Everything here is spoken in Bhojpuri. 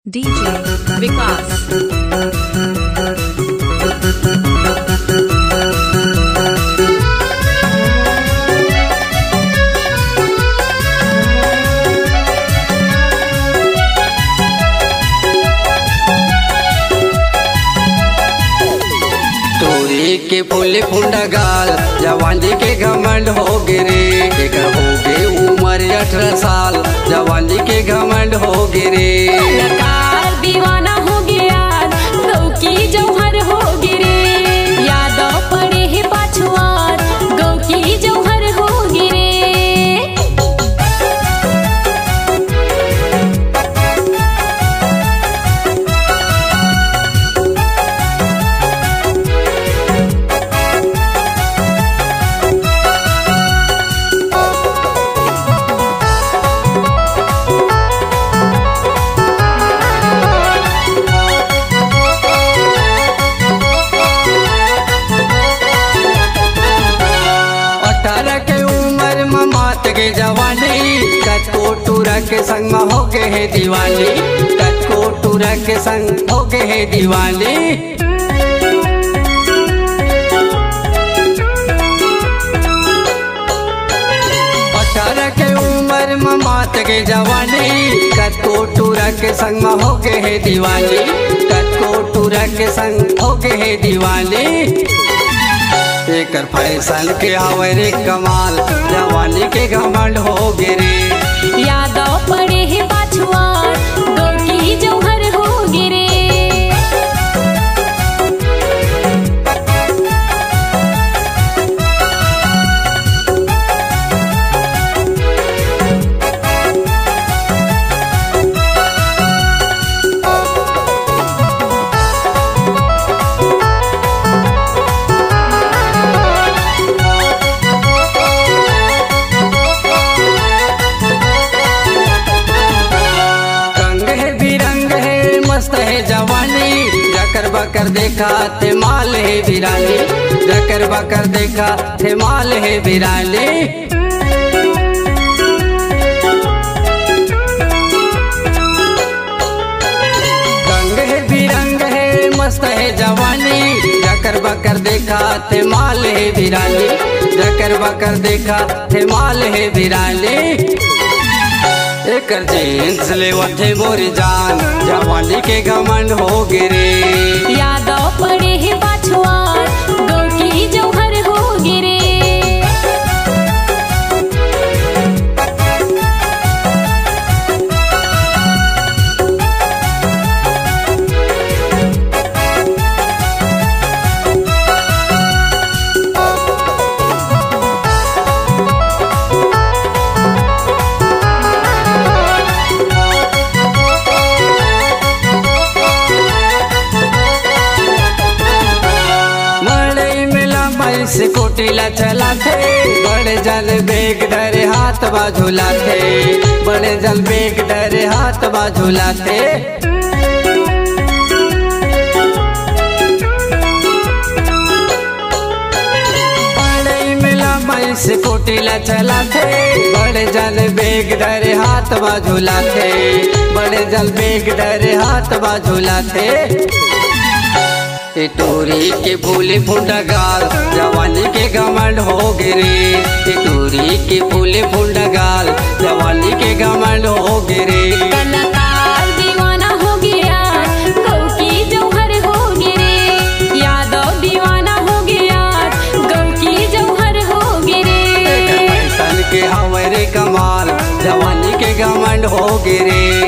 DJ Vikas. के फूले फुंडा गाल जवानी के घमंड हो गिरे एकर हो गे उम्र 18 साल जवानी के घमंड हो गिरे दीवाना हो गया गौ की जौहर हो गिरे यादव पड़े है पाछुआर गौ की जौहर हो गिरे के जवानी कटको टूरा के संग में हो गए है दीवाली कटको टूरा के संग हो गए है दीवाली 18 के उम्र में मात के जवानी कटको टूरा के संग में हो गए है दीवाली कटको टूरा के संग हो गए है दीवाली एकर फैशन के हवे रे कमाल जवानी के घमंड हो गिरे यादव पड़े है पाछुआर गौ की जौहर हो गिरे जवानी जकर बकर देखा थे माल है बिराली जकर बकर देखा थे माल है बिराली रंग है बिरंग है मस्त है जवानी जकर बकर देखा थे माल है बिराली जकर बकर देखा थे माल है बिराली एकर जींस ले वथे मोर जान जवानी के घमंड हो गिरे यादव पड़े है पाछुआर गौ की जौहर हो गिरे से कोटिला चला थे बड़े जल बेग डरे हाथ बाझुला थे बड़े जल बेग डरे हाथ बाझुला थे बड़े मिला मई से कोटिला चला थे बड़े जल बेग डरे हाथ बाझुला थे बड़े जल बेग डरे हाथ बाझुला थे टोरी के फूले फुंडा गाल जवानी के घमंड हो गिरे टोरी के फूले फुंडा गाल जवानी के घमंड हो गिरे कलाकार दीवाना हो गया गौ की जौहर हो गिरे यादव दीवाना हो गया गौ की जौहर हो गिरे फैशन के हवे रे कमाल जवानी के घमंड हो गिरे।